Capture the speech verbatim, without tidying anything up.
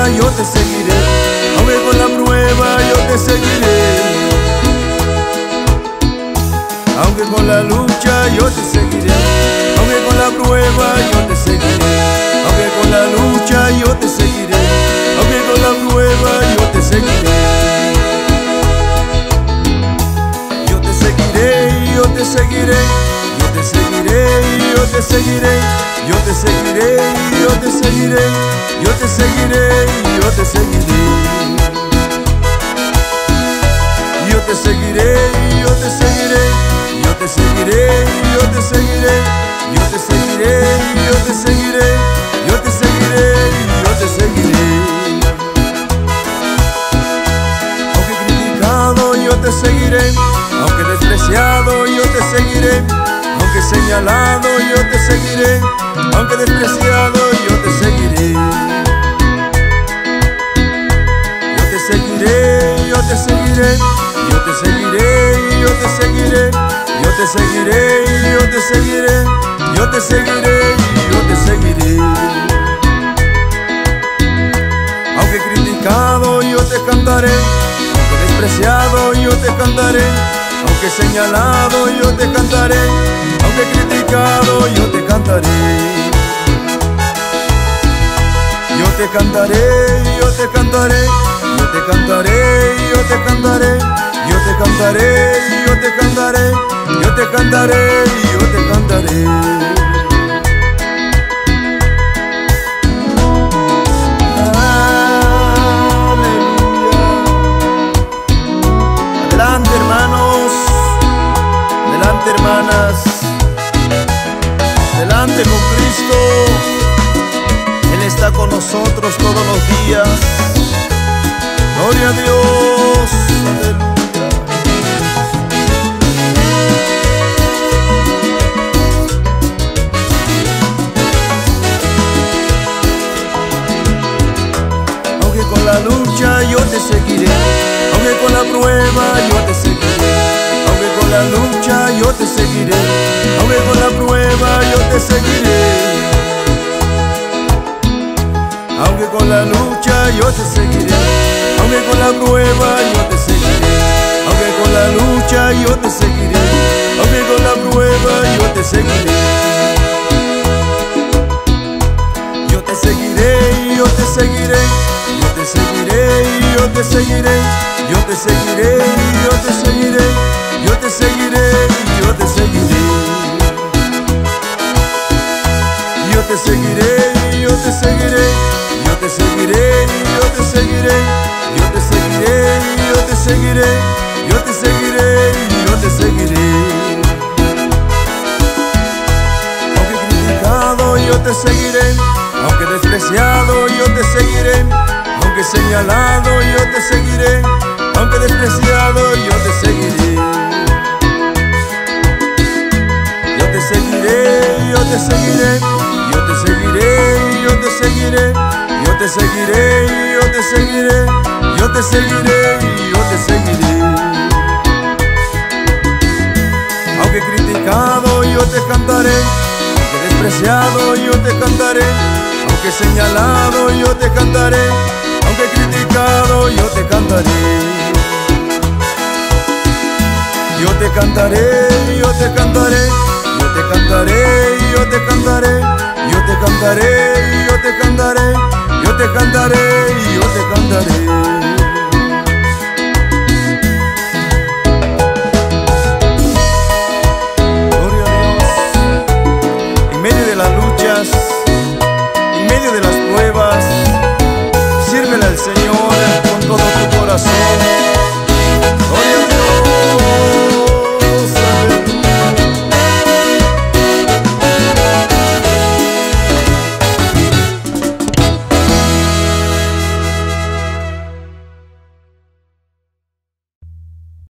yo te seguiré, aunque con la prueba yo te seguiré, aunque con la lucha yo te seguiré, aunque con la prueba yo te seguiré, aunque con la lucha yo te seguiré, aunque con la prueba yo te seguiré. Yo te seguiré, yo te seguiré, yo te seguiré, yo te seguiré, yo te seguiré, yo te seguiré, yo te seguiré, yo te seguiré. Yo te seguiré, yo te seguiré, yo te seguiré, yo te seguiré, yo te seguiré, yo te seguiré, yo te seguiré, yo te seguiré. Aunque criticado yo te seguiré, aunque despreciado yo te seguiré, aunque señalado yo te seguiré, aunque despreciado yo te seguiré. Yo te seguiré, yo te seguiré, yo te seguiré, yo te seguiré, yo te seguiré, yo te seguiré, yo te seguiré, yo te seguiré. Aunque criticado yo te cantaré, aunque despreciado yo te cantaré, aunque señalado yo te cantaré, aunque criticado yo te cantaré. Yo te cantaré, yo te cantaré, yo te cantaré, yo te cantaré, yo te cantaré, yo te cantaré, yo te cantaré, yo te cantaré. Aleluya. Adelante, hermanos, adelante, hermanas, adelante con Cristo. Él está con nosotros todos los días. Gloria a Dios. Aleluya. Aunque con la lucha yo te seguiré, aunque con la prueba yo te seguiré, aunque con la lucha yo te seguiré, aunque con la prueba yo te seguiré, aunque con la lucha yo te seguiré, aunque con la prueba yo te seguiré, aunque con la lucha yo te seguiré, aunque con la prueba yo te seguiré. Yo te seguiré, yo te seguiré, yo te seguiré, yo te seguiré, yo te seguiré, yo te seguiré, yo te seguiré, yo te seguiré. Yo te seguiré, yo te seguiré, yo te seguiré, yo te seguiré, yo te seguiré, yo te seguiré, yo te seguiré, yo te seguiré. Aunque criticado yo te seguiré, aunque despreciado yo te seguiré, aunque señalado yo te seguiré, aunque despreciado yo te seguiré. Yo te seguiré, yo te seguiré, yo te seguiré, yo te seguiré, yo te seguiré, yo te seguiré, yo te seguiré, yo te seguiré. Aunque criticado yo te cantaré, aunque despreciado yo te cantaré, aunque señalado yo te cantaré, aunque criticado yo te cantaré. Yo te cantaré, yo te cantaré, yo te cantaré, yo te cantaré, yo te cantaré, yo te cantaré, yo te cantaré, yo te cantaré.